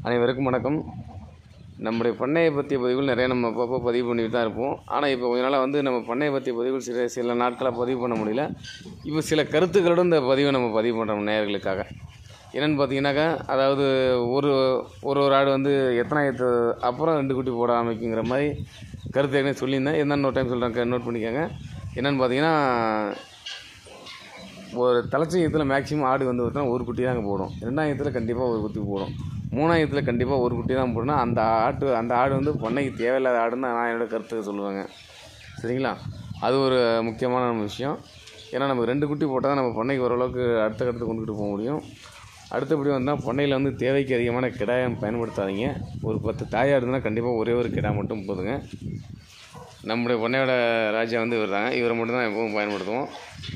அனைவருக்கும் வணக்கம். நம்முடைய பண்ணையை பற்றிய பதிவுகள் நிறைய நம்ம அப்பப்போ பதிவு பண்ணிட்டு தான் இருப்போம். ஆனால் இப்போ கொஞ்ச நாளாக நம்ம பண்ணையை பற்றிய பதிவுகள் சில நாட்களாக பதிவு பண்ண முடியல. இப்போ சில கருத்துக்களோடு இந்த பதிவை நம்ம பதிவு பண்ணுறோம் நேயர்களுக்காக. என்னென்னு பார்த்தீங்கன்னாக்கா, அதாவது ஒரு ஆடு எத்தனாயிரத்து அப்புறம் 2 குட்டி போட ஆரம்பிக்குங்கிற மாதிரி கருத்து ஏற்கனவே சொல்லியிருந்தேன். என்னென்னு ஒரு டைம் சொல்கிறேன், நோட் பண்ணிக்கோங்க. என்னென்னு பார்த்தீங்கன்னா, ஒரு தலைச்சங்கத்தில் மேக்ஸிமம் ஆடு பார்த்தீங்கன்னா ஒரு குட்டி தாங்க போடும். 2ஆயிரத்தில் கண்டிப்பாக ஒரு குட்டி போடும். 3ஆயிரத்தில் கண்டிப்பாக ஒரு குட்டி தான் போடணும். அந்த ஆடு பண்ணைக்கு தேவையில்லாத ஆடுன்னு நான் என்னோடய கருத்து சொல்லுவேங்க. சரிங்களா? அது ஒரு முக்கியமான விஷயம். ஏன்னா நம்ம 2 குட்டி போட்டால் தான் நம்ம பண்ணைக்கு ஓரளவுக்கு அடுத்த கட்டத்துக்கு கொண்டுகிட்டு போக முடியும். அடுத்தபடி பண்ணையில் தேவைக்கு அதிகமான கிடாயம் பயன்படுத்தாதீங்க. ஒரு 10 தாயாக இருந்ததுன்னா கண்டிப்பாக ஒரே ஒரு கிடா மட்டும் போதுங்க. நம்முடைய பண்ணையோட ராஜா இவர் தாங்க. இவரை மட்டும் தான் எப்பவும் பயன்படுத்துவோம்.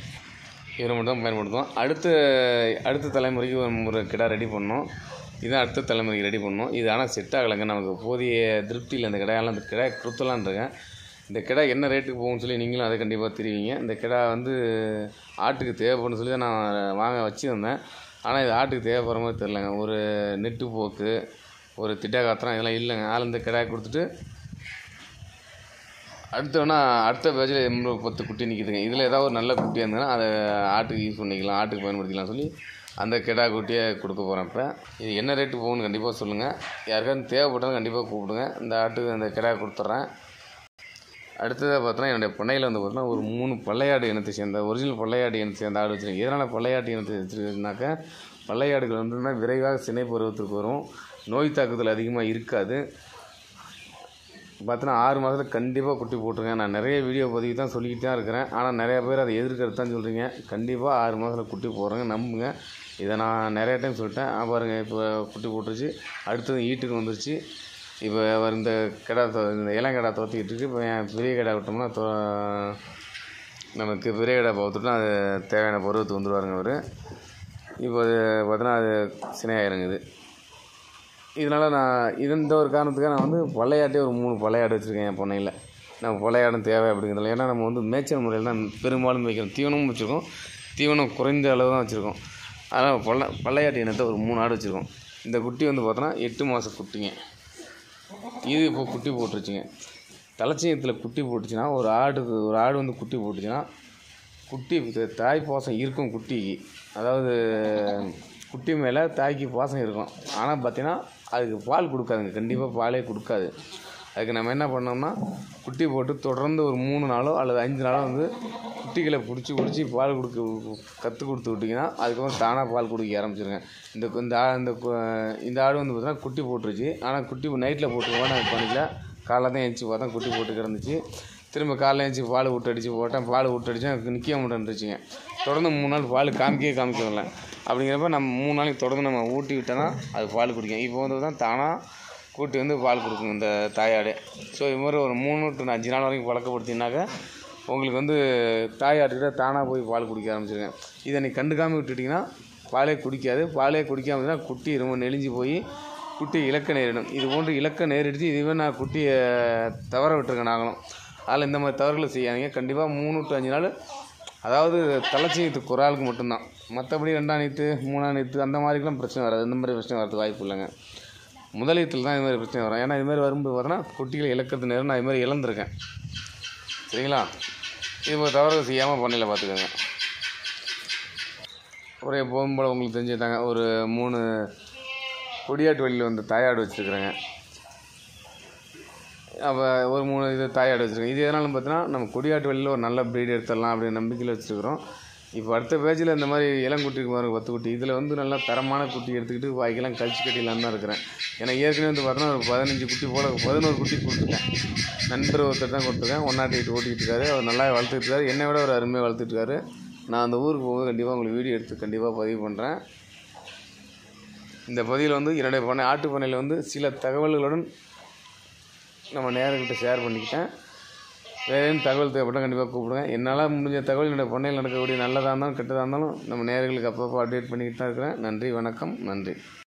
அடுத்த தலைமுறைக்கு ஒரு கிடா ரெடி பண்ணோம். இதுதான் அடுத்த தலைமுறைக்கு ரெடி பண்ணோம். இது ஆனால் செட் ஆகலைங்க. நமக்கு போதிய திருப்தியில் இந்த கிடாயெல்லாம் இந்த கிடாய் கொடுத்துலான் இருக்கேன். இந்த கிடா என்ன ரேட்டுக்கு போகும்னு சொல்லி நீங்களும் அதை கண்டிப்பாக தெரிவிங்க. இந்த கிடா ஆட்டுக்கு தேவைப்படுன்னு சொல்லி தான் நான் வாங்க வச்சுருந்தேன். ஆனால் இது ஆட்டுக்கு தேவைப்படுற மாதிரி தெரிலங்க. ஒரு நெட்டு போக்கு, ஒரு திட்டகாத்திரம் இதெல்லாம் இல்லைங்க. இந்த கிடாய் கொடுத்துட்டு அடுத்த பேஜில் 10 குட்டி நிற்கிதுங்க. இதில் ஏதாவது ஒரு நல்ல குட்டியாக இருந்ததுன்னா அதை ஆட்டுக்கு யூஸ் பண்ணிக்கலாம், ஆட்டுக்கு பயன்படுத்திக்கலாம் சொல்லி அந்த கிடா குட்டியை கொடுக்க போகிறேன். இப்போ இது என்ன ரேட்டு போகும்னு கண்டிப்பாக சொல்லுங்கள். யாருக்காவது தேவைப்பட்டாலும் கண்டிப்பாக கூப்பிடுங்க. இந்த ஆட்டுக்கு அந்த கிடா கொடுத்துட்றேன். அடுத்ததாக பார்த்தோன்னா, என்னுடைய பண்ணையில் பார்த்தோன்னா ஒரு 3 பள்ளையாடு இனத்தை சேர்ந்த ஒரிஜினல் பள்ளையாடு இனத்தை சேர்ந்த ஆடு வச்சுருக்கேன். எதனால் பள்ளையாட்டு இனத்தை வச்சுருக்கேன்னாக்கா, பள்ளையாடுகள் விரைவாக சினை பருவத்துக்கு வரும், நோய் தாக்குதல் அதிகமாக இருக்காது. பார்த்தோன்னா 6 மாதத்தில் கண்டிப்பாக குட்டி போட்டுருங்க. நான் நிறைய வீடியோ பதிவு தான் சொல்லிக்கிட்டு தான் இருக்கிறேன். ஆனால் நிறையா பேர் அதை எதிர்க்கிறது தான் சொல்கிறீங்க. கண்டிப்பாக 6 மாதத்தில் குட்டி போடுறேங்க, நம்புங்க. இதை நான் நிறைய டைம் சொல்லிட்டேன். பாருங்கள், இப்போ குட்டி போட்டுருச்சு. அடுத்தது ஈட்டுக்கு வந்துருச்சு. இப்போ இந்த இளங்கிடா தோற்றிக்கிட்டு இருக்குது. இப்போ என் பெரிய கிடா விட்டோம்னா நமக்கு பெரிய கிடா பார்த்துட்டோம்னா அது தேவையான பருவத்துக்கு வந்துடுவாருங்க அவர். இப்போ அது பார்த்தோன்னா அது சினையாயிருங்குது. இதனால் நான் இந்த ஒரு காரணத்துக்காக நான் பள்ளையாட்டே ஒரு 3 பள்ளையாடு வச்சுருக்கேன் என் பண்ணையில். நம்ம பள்ளையாடும் தேவை அப்படிங்கிறதில்ல. ஏன்னா நம்ம மேய்ச்சல் முறையில் தான் பெரும்பாலும் வைக்கிறோம். தீவனமும் வச்சுருக்கோம், தீவனம் குறைந்த அளவு தான் வச்சுருக்கோம். அதனால் பள்ளையாட்டு இனத்தை ஒரு 3 ஆடு வச்சுருக்கோம். இந்த குட்டி பார்த்தோன்னா 8 மாத குட்டிங்க. இது இப்போ குட்டி போட்டுருச்சுங்க. தலைச்சயத்தில் குட்டி போட்டுச்சுன்னா ஒரு ஆடு குட்டி போட்டுச்சுன்னா குட்டி தாய் பாசம் இருக்கும் குட்டிக்கு. அதாவது குட்டி மேலே தாய்க்கு பாசம் இருக்கும். ஆனால் பார்த்தீங்கன்னா அதுக்கு பால் கொடுக்காதுங்க. கண்டிப்பாக பாலே கொடுக்காது. அதுக்கு நம்ம என்ன பண்ணோம்னா, குட்டி போட்டு தொடர்ந்து ஒரு 3 நாளோ அல்லது 5 நாளோ குட்டிகளை பிடிச்சி பால் கற்றுக் கொடுத்து விட்டிங்கன்னா அதுக்கப்புறம் தானாக பால் குடிக்க ஆரம்பிச்சிருங்க. இந்த ஆடு பார்த்தீங்கன்னா குட்டி போட்டுருச்சு. ஆனால் குட்டி நைட்டில் போட்டுருவோம். நான் பண்ணிக்கல, காலைல தான் எழுந்துச்சி பார்த்தேன் குட்டி போட்டு கிடந்துச்சு. திரும்ப காலைல எழுந்துச்சி பால் விட்டு போட்டேன். பால் விட்டு அடித்தேன், நிற்க மாட்டேன்ருச்சுங்க. தொடர்ந்து 3 நாள் பால் காமிக்கல. அப்படிங்கிறப்ப நம்ம 3 நாளைக்கு தொடர்ந்து நம்ம ஊட்டி விட்டோன்னா அது பால் குடிக்கும். இப்போ தான் தானாக கூட்டி பால் கொடுக்குங்க இந்த தாயாடு. ஸோ இது மாதிரி ஒரு 3 to 5 நாள் வரைக்கும் பழக்கப்படுத்தினாக்கா உங்களுக்கு தாயாட்டுக்கிட்ட தானாக போய் பால் குடிக்க ஆரம்பிச்சிருங்க. இதை நீ கண்டுக்காமல் விட்டுட்டிங்கன்னா பாலே குடிக்காது. பாலே குடிக்காமல் தான் குட்டி ரொம்ப நெளிஞ்சு போய் குட்டி இழக்க நேரிடும். இது போன்று இழக்க நேரிடுச்சு. இதுவே நான் குட்டியை தவற விட்டுருக்கேன் நாங்களும். அதில் இந்த மாதிரி தவறுகளை செய்யாதீங்க. கண்டிப்பாக 3 to 5 நாள், அதாவது தலைச்சயத்துக்கு ஒரு ஆளுக்கு மட்டும்தான். மற்றபடி 2ஆம் நீத்து 3ஆம் நீத்து அந்த மாதிரிக்கெலாம் பிரச்சனை வராது. இந்த மாதிரி பிரச்சனை வரதுக்கு வாய்ப்பு இல்லைங்க. முதலீத்தில் தான் இது மாதிரி பிரச்சனை வரும். ஏன்னா இதுமாதிரி வரும்போது பார்த்தோன்னா குட்டிகளை இழக்கிறது நேரம் நான் இதுமாதிரி இழந்திருக்கேன். சரிங்களா? இது மாதிரி தவறு செய்யாமல் பண்ணையில் பார்த்துக்கோங்க. ஒரே போகும்போது உங்களுக்கு தெரிஞ்சுட்டாங்க. ஒரு 3 கொடியாட்டு வழியில் தாயாடு வச்சுருக்குறேங்க. அப்போ ஒரு 3 தாயாடு வச்சுருக்கேன். இது எதனாலும் பார்த்தீங்கன்னா நம்ம கொடியாட்டு வழியில் ஒரு நல்ல ப்ரீடு எடுத்துடலாம் அப்படின்னு நம்பிக்கையில் வச்சுருக்கிறோம். இப்போ அடுத்த பேஜில் இந்த மாதிரி இளங்குட்டிக்கு பாருங்க 10 குட்டி. இதில் நல்லா தரமான குட்டி எடுத்துக்கிட்டு வாய்க்கெல்லாம் கழிச்சு கட்டிடலான்னு தான் இருக்கிறேன். ஏன்னா ஏற்கனவே பார்த்தோன்னா ஒரு 15 குட்டி போல் 11 குட்டி கொடுத்துருக்கேன். நண்பர் ஒருத்தர் தான் கொடுத்துருக்கேன். 108 ஓட்டிகிட்டு இருக்காரு. அவர் நல்லா வளர்த்துட்டு இருக்காரு. என்னை விட ஒரு அருமையாக வளர்த்துட்டு இருக்காரு. நான் அந்த ஊருக்கு போகும்போது கண்டிப்பாக உங்களுக்கு வீடியோ எடுத்து கண்டிப்பாக பதிவு பண்ணுறேன். இந்த பதிவில் என்னுடைய ஆட்டு பண்ணையில் சில தகவல்களுடன் நம்ம நேயர்கிட்ட ஷேர் பண்ணிக்கிட்டேன். வேறு எதுவும் தகவல் தேவைப்பட்டால் கண்டிப்பாக கூப்பிடுங்க. என்னால் முடிஞ்ச தகவல் என்னுடைய பண்ணையில் நடக்கக்கூடிய நல்லதாக இருந்தாலும் கெட்டதாக இருந்தாலும் நம்ம நேயர்களுக்கு அப்பப்போ அப்டேட் பண்ணிக்கிட்டு தான் இருக்கிறேன். நன்றி, வணக்கம், நன்றி.